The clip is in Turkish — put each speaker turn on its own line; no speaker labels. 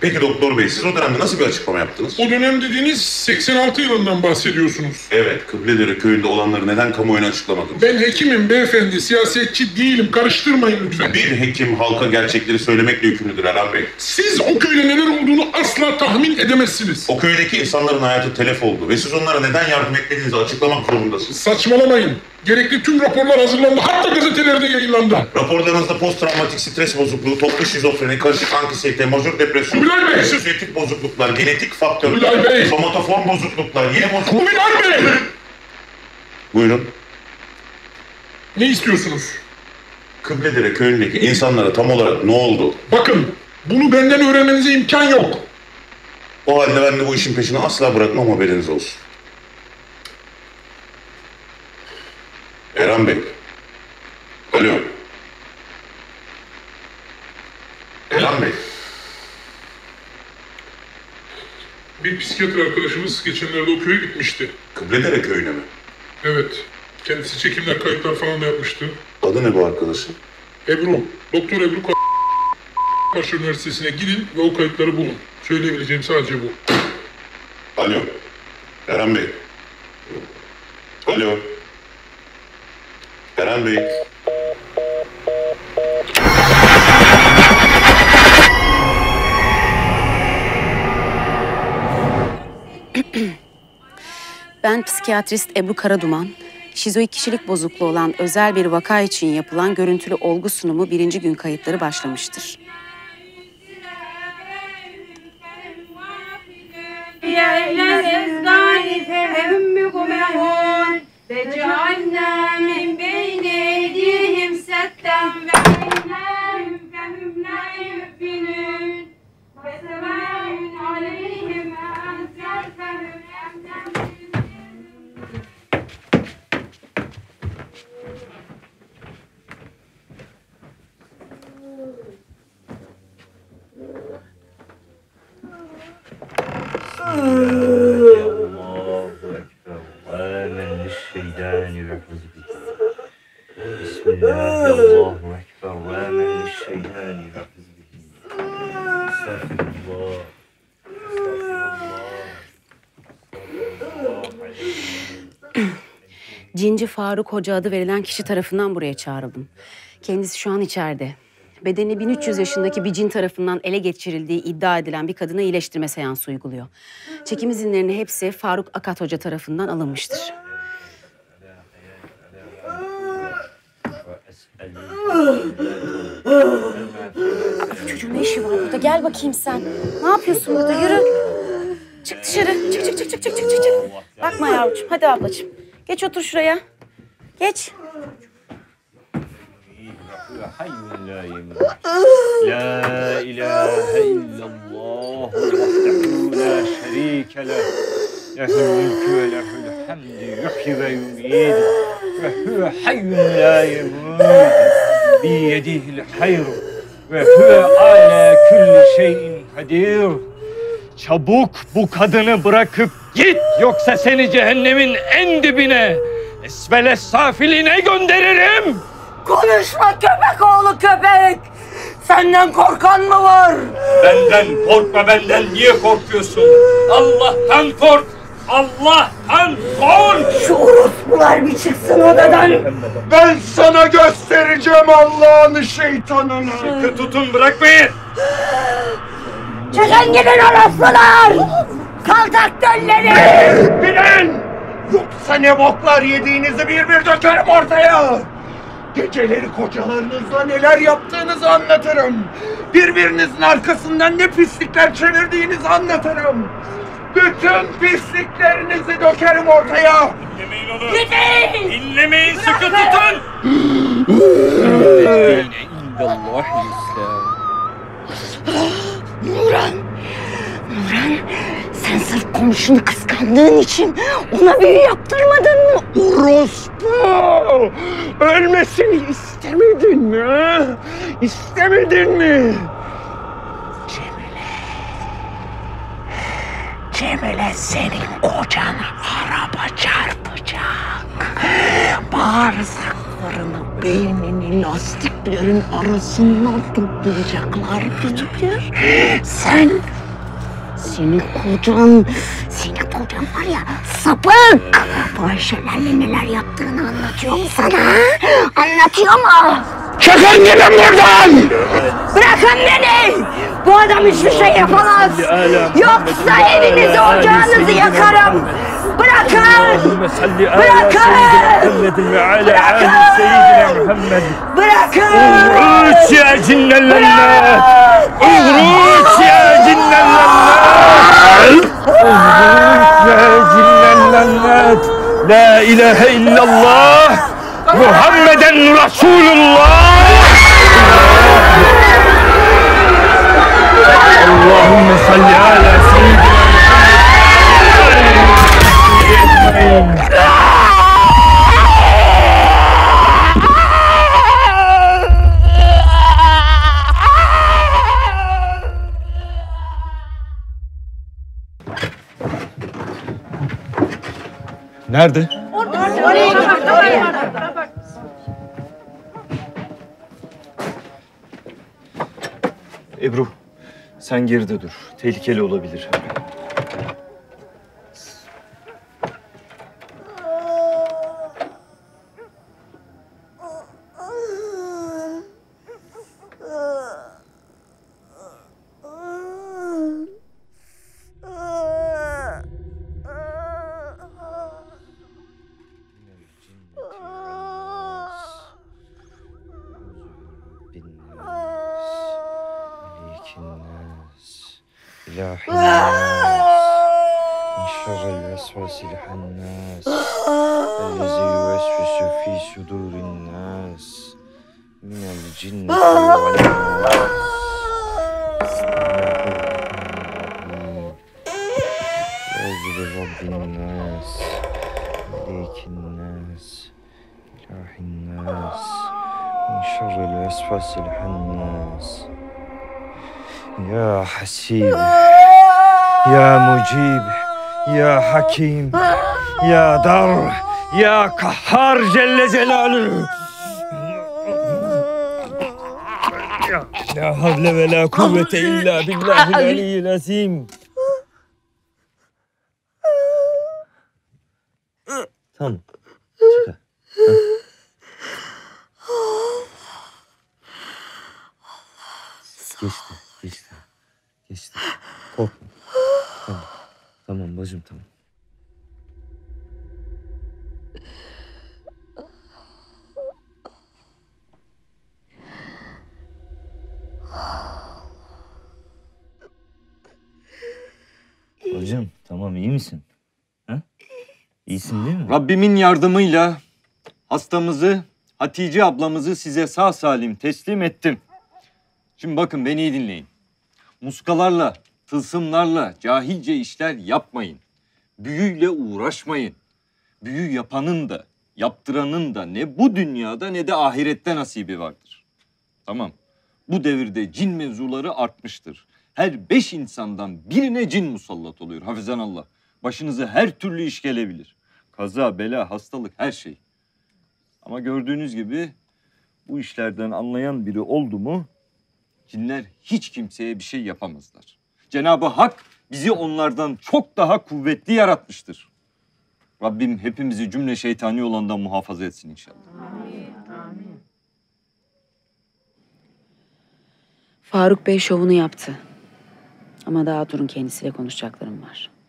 Peki doktor bey, siz o dönemde nasıl bir açıklama yaptınız?
O dönem dediğiniz 86 yılından bahsediyorsunuz.
Evet, Kıbledere köyünde olanları neden kamuoyuna açıklamadınız?
Ben hekimim beyefendi, siyasetçi değilim. Karıştırmayın lütfen.
Bir hekim halka gerçekleri söylemekle yükümlüdür Erhan Bey.
Siz o köyde neler olduğunu asla tahmin edemezsiniz.
O köydeki insanların hayatı telef oldu ve siz onlara neden yardım etmediğinizi açıklamak zorundasınız.
Saçmalamayın. Gerekli tüm raporlar hazırlandı. Hatta gazetelerde yayınlandı.
Raporlarınızda posttraumatik stres bozukluğu, toplu şizofreni, karışık anksiyete, majör depresyon,
Kubilay Bey!
disosyatif bozukluklar, genetik faktör,
Kubilay Bey!
somatoform bozukluklar, yeni bozukluklar...
Kubilay Bey!
Buyurun.
Ne istiyorsunuz?
Kıbledere köyündeki insanlara tam olarak ne oldu?
Bakın, bunu benden öğrenmenize imkan yok.
O halde ben de bu işin peşini asla bırakmam, haberiniz olsun. Erhan Bey. Alo. Erhan Bey.
Bir psikiyatr arkadaşımız geçenlerde o köye gitmişti.
Kıbledere köyüne mi?
Evet. Kendisi çekimler, kayıtlar falan da yapmıştı.
Adı ne bu arkadaşın?
Ebru. Doktor Ebru Karşı Üniversitesi'ne gidin ve o kayıtları bulun. Söyleyebileceğim sadece bu.
Alo. Erhan Bey. Alo. Erhan Bey.
Ben psikiyatrist Ebru Karaduman. Şizoid kişilik bozukluğu olan özel bir vaka için yapılan görüntülü olgu sunumu 1. gün kayıtları başlamıştır. Cinci Faruk Hoca adı verilen kişi tarafından buraya çağrıldım. Kendisi şu an içeride. Bedeni 1300 yaşındaki bir cin tarafından ele geçirildiği iddia edilen bir kadına iyileştirme seansı uyguluyor. Çekim izinlerinin hepsi Faruk Akat Hoca tarafından alınmıştır. Çocuğun ne işi var burada? Gel bakayım sen. Ne yapıyorsun burada? Yürü. Çık dışarı. Çık. Bakma yavrucuğum. Hadi ablacığım. Geç otur şuraya. Geç.
La ilahe illallah vahdehu la şerike leh. Lehul mulku ve lehul hamdu yuhyi ve yumid ve huve hayyun la yemut biyedihil hayru ve huve ala kulli şeyin kadir. Çabuk bu kadını bırakıp git, yoksa seni cehennemin en dibine, esfele safiline gönderirim.
Konuşma köpek oğlu köpek! Senden korkan mı var?
Benden korkma, benden niye korkuyorsun? Allah'tan kork! Allah'tan kork!
Şu orospular bir çıksın odadan!
Ben sana göstereceğim Allah'ın şeytanını!
Sıkı tutun, bırakmayın!
Çıkın gidin orospular! Kaltak dölleri!
Bilin! Yoksa ne boklar yediğinizi bir dökerim ortaya! Geceleri kocalarınızla neler yaptığınızı anlatırım. Birbirinizin arkasından ne pislikler çevirdiğinizi anlatırım. Bütün pisliklerinizi dökerim ortaya.
Dinlemeyin onu.
Gidin!
Dinlemeyin, sıkı tutun.
Nuran! Sen sırf komşunu kıskandığın için ona büyü yaptırmadın mı?
Orospu! Ölmesini istemedin mi? İstemedin mi? Cemile senin kocana araba çarpacak. Bağırsaklarını, beynini lastiklerin arasından toplayacaklar bir. Sen Senin kocan var ya sapık. Fahişelerle neler yaptığını anlatıyor mu sana? Anlatıyor mu? Çıkın gidin buradan!
Bırakın beni! Bu adam hiçbir şey yapamaz. Yoksa evinizi ocağınızı yakarım. Bırakın! Bırakın! Bırakın!
اغرس يا جن اللنات اغرس يا جن اللنات اغرس يا جن اللنات لا إله إلا الله محمد رسول الله اللهم صل على سيدنا محمد. Nerede? Ebru, sen geride dur. Tehlikeli olabilir. إله الناس من شر الوسواس الخناس الذي يوسوس في صدور الناس من الجنة والناس أعوذ برب الناس ملك الناس إله الناس من شر الوسواس الخناس يا حسيب يا مجيب يا حكيم يا در يا قهار جل جلاله لا حول ولا قوة إلا بالله العلي العظيم. Tamam. Çıkar. Geçti. Geçti. Geçti. Korkma. Tamam. Tamam bacım tamam. Bacım tamam iyi misin? Ha? İyisin değil mi? Rabbimin yardımıyla hastamızı Hatice ablamızı size sağ salim teslim ettim. Şimdi bakın beni iyi dinleyin. Muskalarla, tılsımlarla cahilce işler yapmayın. Büyüyle uğraşmayın. Büyü yapanın da, yaptıranın da ne bu dünyada ne de ahirette nasibi vardır. Tamam. Bu devirde cin mevzuları artmıştır. Her 5 insandan birine cin musallat oluyor. Hafizanallah. Başınıza her türlü iş gelebilir. Kaza, bela, hastalık, her şey. Ama gördüğünüz gibi bu işlerden anlayan biri oldu mu cinler hiç kimseye bir şey yapamazlar. Cenab-ı Hak bizi onlardan çok daha kuvvetli yaratmıştır. Rabbim hepimizi cümle şeytani olandan muhafaza etsin inşallah.
Amin. Faruk Bey şovunu yaptı. Ama daha durun kendisiyle konuşacaklarım var.